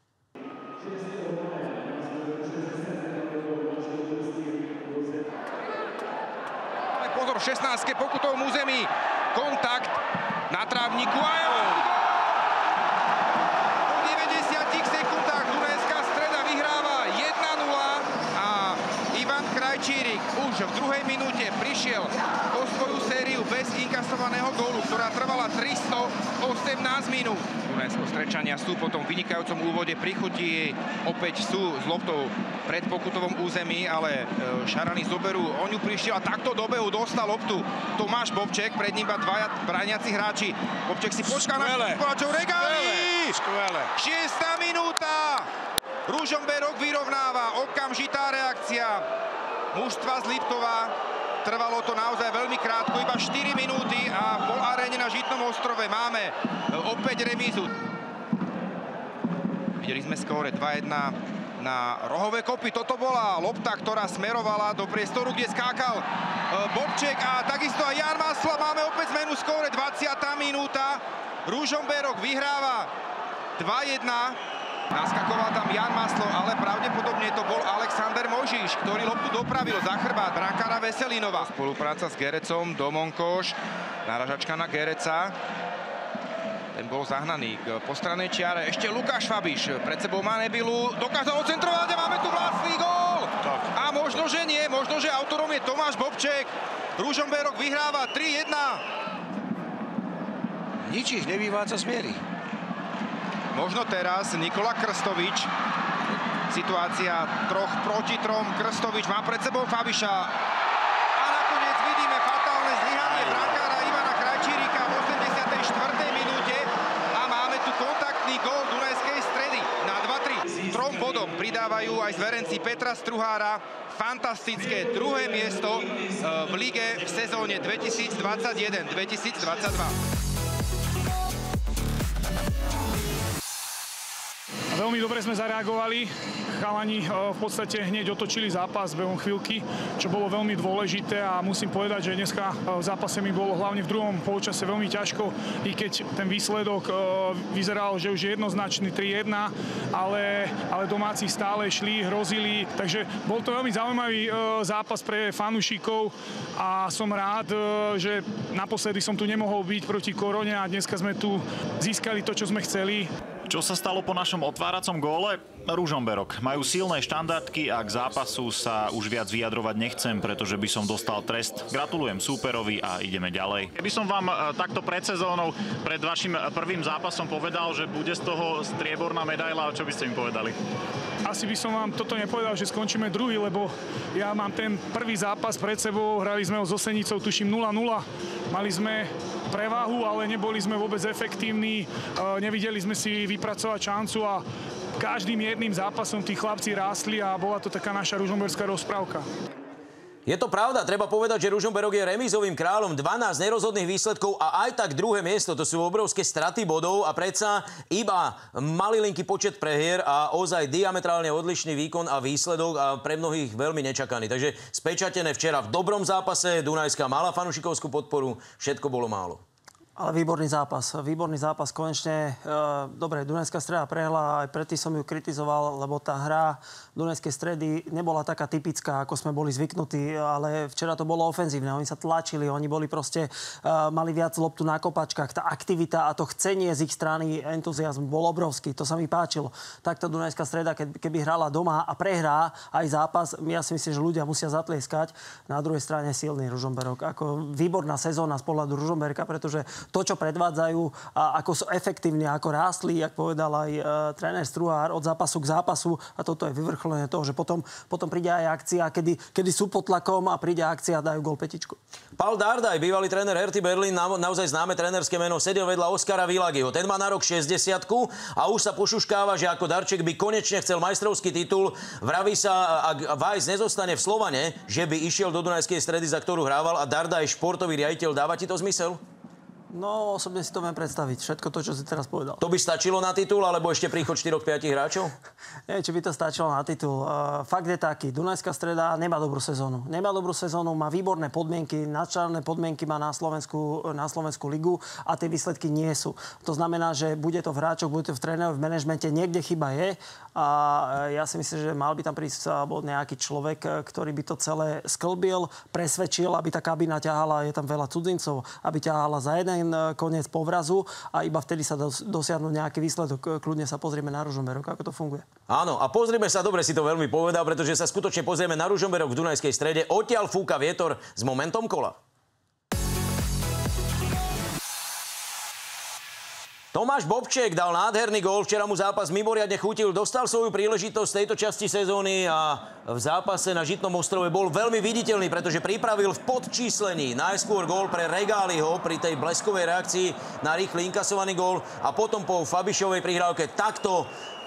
Pozor, v šestnástke pokutovom území. Kontakt na trávniku a je... Po deväťdesiatich sekundách Dunajská Streda vyhráva jedna nula a Ivan Krajčírik už v druhej minúte prišiel o svoju sériu bez inkasovaného gólu, ktorá trvala tristoosemnásť minút. Dunajsko-Strečania sú po tom vynikajúcom úvode pri chutí, opäť sú s loptou pred pokutovom území, ale Šarany zoberú, on ju prišiel a takto do behu dostal loptu Tomáš Bobček, pred ním iba dvaja brániaci hráči. Bobček si počká na Kovačov Regáli. Šiesta minúta. Ružomberok vyrovnáva, okamžitá reakcia mužstva z Liptova. Trvalo to naozaj veľmi krátko, iba štyri minúty a v Bol Aréne na Žitnom ostrove máme opäť remízu. Videli sme skóre dva jedna na rohové kopy. Toto bola lopta, ktorá smerovala do priestoru, kde skákal Bobček a takisto aj Jan Masla. Máme opäť zmenu skóre, dvadsiata minúta. Ružomberok vyhráva dva jedna. Naskakoval tam Jan Maslo, ale pravdepodobne to bol Alexander Mojžiš, ktorý loptu dopravil za chrbát brankára Veselinova. Spolupráca s Gerecom, Domonkoš, naražačka na Gereca. Ten bol zahnaný k postranej čiare. Ešte Lukáš Fabiš, pred sebou má Nebilu, dokázal ocentrovať a máme tu vlastný gól. A možno, že nie, možno, že autorom je Tomáš Bobček. Ružomberok vyhráva tri jedna. Nič ich nevývádza z miery. Možno teraz Nikola Krstovič. Situácia troch proti trom. Krstovič má pred sebou Fabiša. A nakoniec vidíme fatálne zlyhanie brankára Ivana Krajčírika v osemdesiatej štvrtej minúte. A máme tu kontaktný gól Dunajskej Stredy na dva tri. Trom bodom pridávajú aj zverenci Petra Struhára. Fantastické druhé miesto v lige v sezóne dvetisícdvadsaťjeden dvetisícdvadsaťdva. Veľmi dobre sme zareagovali. Chalani v podstate hneď otočili zápas behom chvíľky, čo bolo veľmi dôležité a musím povedať, že dneska v zápase mi bolo hlavne v druhom polčase veľmi ťažko, i keď ten výsledok vyzeral, že už je jednoznačný tri jedna, ale, ale domáci stále šli, hrozili, takže bol to veľmi zaujímavý zápas pre fanúšikov a som rád, že naposledy som tu nemohol byť proti korone a dneska sme tu získali to, čo sme chceli. Čo sa stalo po našom otváracom góle? Ružomberok. Majú silné štandardky a k zápasu sa už viac vyjadrovať nechcem, pretože by som dostal trest. Gratulujem súperovi a ideme ďalej. Keby som vám takto pred sezónou, pred vašim prvým zápasom povedal, že bude z toho strieborná medaila, čo by ste mi povedali? Asi by som vám toto nepovedal, že skončíme druhý, lebo ja mám ten prvý zápas pred sebou, hrali sme ho so Senicou, tuším nula nula. Mali sme prevahu, ale neboli sme vôbec efektívni, nevideli sme si vypracovať šancu a každým jedným zápasom tí chlapci rástli a bola to taká naša ružomberská rozprávka. Je to pravda, treba povedať, že Ružomberok je remízovým kráľom, dvanásť nerozhodných výsledkov a aj tak druhé miesto, to sú obrovské straty bodov a predsa iba malilinký počet prehier a ozaj diametrálne odlišný výkon a výsledok a pre mnohých veľmi nečakaný. Takže spečatené včera v dobrom zápase, Dunajská mala fanúšikovskú podporu, všetko bolo málo. Ale výborný zápas, výborný zápas, konečne. E, dobre, Dunajská Streda prehla, aj predtým som ju kritizoval, lebo tá hra Dunajskej Stredy nebola taká typická, ako sme boli zvyknutí, ale včera to bolo ofenzívne, oni sa tlačili, oni boli proste, e, mali viac loptu na kopačkách, tá aktivita a to chcenie z ich strany, entuziazm bol obrovský, to sa mi páčilo. Takto Dunajská Streda, keby hrala doma a prehrá aj zápas, ja si myslím, že ľudia musia zatlieskať. Na druhej strane silný Ružomberok, ako výborná sezóna z pohľadu Ružomberka, pretože to, čo predvádzajú a ako sú efektívni, ako rástli, jak povedal aj e, tréner Struhár, od zápasu k zápasu a toto je vyvrcholenie toho, že potom, potom príde aj akcia, kedy, kedy sú pod tlakom a príde akcia a dajú gól petičku. Paul Dardai, bývalý tréner Herty Berlin, na, naozaj známe trénerské meno, sedel vedľa Oskara Villagiho. Ten má na rok šesťdesiatku a už sa pošuškáva, že ako darček by konečne chcel majstrovský titul. Vraví sa, ak Weiss nezostane v Slovane, že by išiel do Dunajskej Stredy, za ktorú hrával, a Dardai športový riaditeľ. Dáva ti to zmysel? No, osobne si to viem predstaviť. Všetko to, čo si teraz povedal. To by stačilo na titul, alebo ešte príchod štyri päť hráčov? Neviem, či by to stačilo na titul. Uh, fakt je taký. Dunajská Streda nemá dobrú sezónu. Nemá dobrú sezónu, má výborné podmienky, nadčarné podmienky má na Slovensku, na Slovensku ligu a tie výsledky nie sú. To znamená, že bude to v hráčoch, bude to v tréneroch, v manažmente, niekde chyba je a ja si myslím, že mal by tam prísť alebo nejaký človek, ktorý by to celé sklbil, presvedčil, aby tá kabína ťahala, je tam veľa cudzincov, aby ťahala za jeden koniec povrazu a iba vtedy sa dos- dosiahnu nejaký výsledok. Kľudne sa pozrieme na Ružomberok, ako to funguje. Áno, a pozrieme sa, dobre si to veľmi povedal, pretože sa skutočne pozrieme na Ružomberok v Dunajskej Strede. Odtiaľ fúka vietor s momentom kola. Tomáš Bobček dal nádherný gól, včera mu zápas mimoriadne chutil, dostal svoju príležitosť v tejto časti sezóny a v zápase na Žitnom ostrove bol veľmi viditeľný, pretože pripravil v podčíslení najskôr gól pre Regáliho pri tej bleskovej reakcii na rýchly inkasovaný gól a potom po Fabišovej prihrávke takto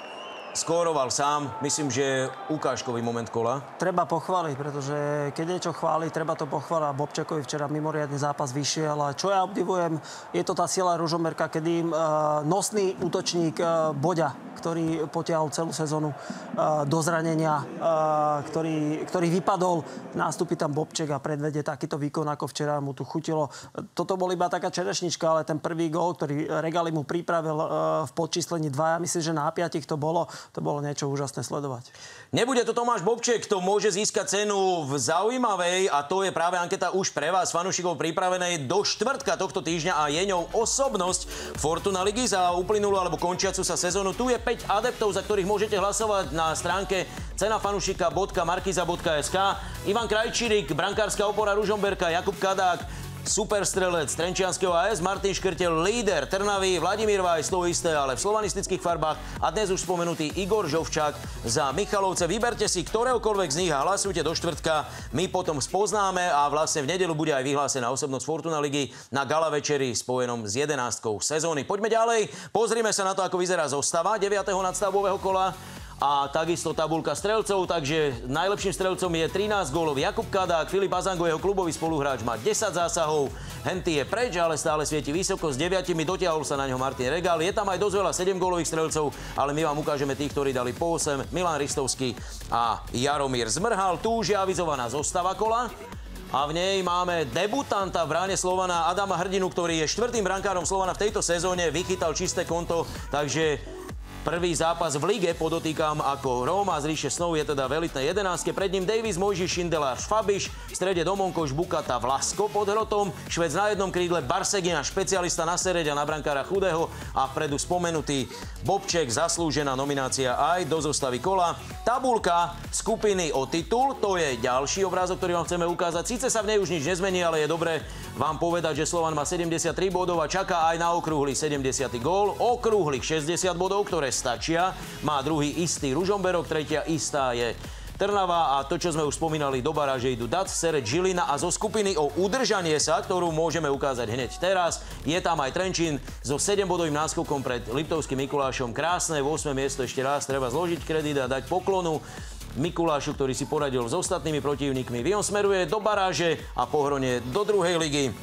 skóroval sám. Myslím, že ukážkový moment kola. Treba pochváliť, pretože keď niečo chváli, treba to pochváliť. Bobčekovi včera mimoriadny zápas vyšiel. Ale čo ja obdivujem, je to tá sila Ružomberka, kedy uh, nosný útočník uh, Boďa, ktorý potiahol celú sezónu uh, do zranenia, uh, ktorý, ktorý vypadol, nástupí tam Bobček a predvedie takýto výkon, ako včera mu tu chutilo. Toto bol iba taká čerešnička, ale ten prvý gól, ktorý Regali mu pripravil uh, v podčíslení dva, ja myslím, že na piatich to bolo. To bolo niečo úžasné sledovať. Nebude to Tomáš Bobček, kto môže získať cenu v zaujímavej a to je práve anketa už pre vás, fanúšikov, pripravenej do štvrtka tohto týždňa a je ňou osobnosť Fortuna ligy za uplynulú alebo končiacu sa sezónu. Tu je päť adeptov, za ktorých môžete hlasovať na stránke cenafanušika bodka markiza bodka es ká. Ivan Krajčírik, brankárska opora Ružomberka, Jakub Kadák, superstrelec Trenčianskeho á es, Martin Škrtel, líder Trnavy, Vladimír Weiss, to isté, ale v slovanistických farbách a dnes už spomenutý Igor Žovčák za Michalovce. Vyberte si ktoréhokoľvek z nich a hlasujte do štvrtka. My potom spoznáme a vlastne v nedeľu bude aj vyhlásená osobnosť Fortuna ligy na gala večeri spojenom s jedenástkou sezóny. Poďme ďalej, pozrime sa na to, ako vyzerá zostava deviateho nadstavbového kola. A takisto tabuľka strelcov, takže najlepším strelcom je trinásť gólov Jakub Kadák, Filip Azango, jeho klubový spoluhráč, má desať zásahov, Henty je preč, ale stále svieti vysoko, s deviatimi dotiahol sa na ňo Martin Regál, je tam aj dosť veľa sedem gólových strelcov, ale my vám ukážeme tých, ktorí dali po osem, Milan Ristovský a Jaromír Zmrhal. Tu už je avizovaná zostava kola. A v nej máme debutanta v bráne Slovana Adama Hrdinu, ktorý je štvrtým brankárom Slovana v tejto sezóne, vychytal čisté konto, takže prvý zápas v lige, podotýkam, ako Róma z ríše snov, je teda v elitnej jedenástke. Pred ním Davis, Mojžiš, Šindeláš, Fabiš, v strede Domonkoš, Bukata, Vlasko pod hrotom, Švec na jednom krídle, Barsegina, špecialista na sereď a na brankára Chudého a vpredu spomenutý Bobček, zaslúžená nominácia aj do zostavy kola. Tabuľka skupiny o titul, to je ďalší obrázok, ktorý vám chceme ukázať. Síce sa v nej už nič nezmení, ale je dobré vám povedať, že Slovan má sedemdesiattri bodov a čaká aj na okrúhly sedemdesiaty gól. Okrúhlych šesťdesiat bodov, ktoré stačia. Má druhý istý Ružomberok, tretia istá je Trnava a to, čo sme už spomínali, do baráže idú Dac, Sereď, Žilina a zo skupiny o udržanie sa, ktorú môžeme ukázať hneď teraz, je tam aj Trenčín so sedembodovým náskokom pred Liptovským Mikulášom. Krásne, ôsme miesto ešte raz, treba zložiť kredit a dať poklonu Mikulášu, ktorý si poradil s ostatnými protivníkmi. Vion smeruje do baráže a Pohronie do druhej ligy.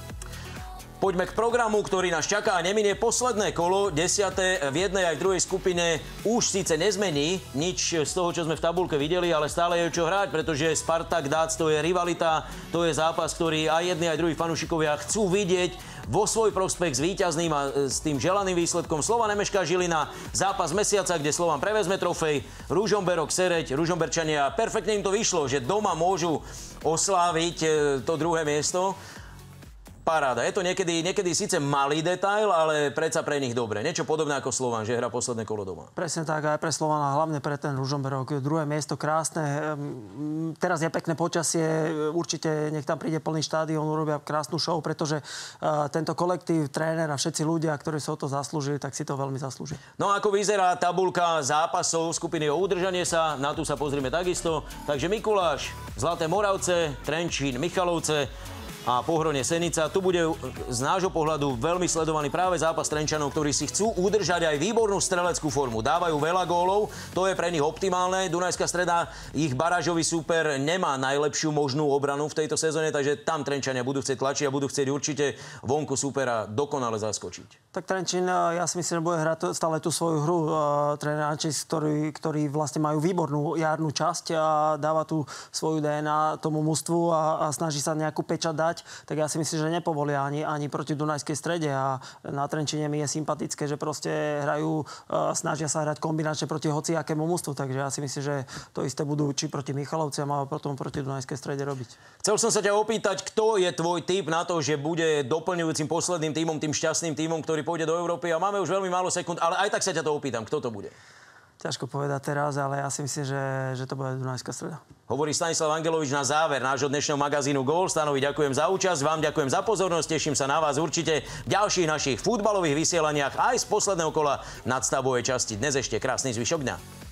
Poďme k programu, ktorý nás čaká a neminie posledné kolo, desiate v jednej aj v druhej skupine. Už síce nezmení nič z toho, čo sme v tabuľke videli, ale stále je čo hrať, pretože Spartak Dac, to je rivalita, to je zápas, ktorý aj jedni, aj druhí fanúšikovia chcú vidieť vo svoj prospech s víťazným a s tým želaným výsledkom. Slovan Emeška Žilina, zápas mesiaca, kde Slovan prevezme trofej, Ružomberok Sereď, Ružomberčania, perfektne im to vyšlo, že doma môžu osláviť to druhé miesto. paráda. Je to niekedy, niekedy síce malý detail, ale predsa pre nich dobre. Niečo podobné ako Slovan, že hrá posledné kolo doma. Presne tak, aj pre Slovana, hlavne pre ten Ružomberok. Druhé miesto krásne. Teraz je pekné počasie, určite nech tam príde plný štádion, urobia krásnu show, pretože uh, tento kolektív, tréner a všetci ľudia, ktorí sa o to zaslúžili, tak si to veľmi zaslúžia. No a ako vyzerá tabuľka zápasov skupiny o udržanie sa, na tú sa pozrieme takisto. Takže Mikuláš, Zlaté Moravce, Trenčín, Michalovce a Pohronie Senica. Tu bude z nášho pohľadu veľmi sledovaný práve zápas Trenčanov, ktorí si chcú udržať aj výbornú streleckú formu. Dávajú veľa gólov, to je pre nich optimálne. Dunajská Streda, ich barážový súper, nemá najlepšiu možnú obranu v tejto sezóne, takže tam Trenčania budú chcieť tlačiť a budú chcieť určite vonku súpera dokonale zaskočiť. Tak Trenčín, ja si myslím, že bude hrať stále tú svoju hru. Tréner Ančis, ktorí, ktorí vlastne majú výbornú jarnú časť a dáva tú svoju dé en á tomu mužstvu a, a snaží sa nejakú pečať dať. Tak ja si myslím, že nepovolia ani, ani proti Dunajskej Strede a na Trenčine mi je sympatické, že proste hrajú, snažia sa hrať kombinačne proti hociakému mužstvu, takže ja si myslím, že to isté budú či proti Michalovciam a potom proti Dunajskej Strede robiť. Chcel som sa ťa opýtať, kto je tvoj tip na to, že bude doplňujúcim posledným tímom, tým šťastným tímom, ktorý pôjde do Európy, a máme už veľmi málo sekúnd, ale aj tak sa ťa to opýtam, kto to bude? Ťažko povedať teraz, ale ja si myslím, že, že to bude Dunajská Streda. Hovorí Stanislav Angelovič na záver nášho dnešného magazínu Gól. Stanovi, ďakujem za účasť, vám ďakujem za pozornosť, teším sa na vás určite v ďalších našich futbalových vysielaniach aj z posledného kola nadstavbovej časti. Dnes ešte krásny zvyšok dňa.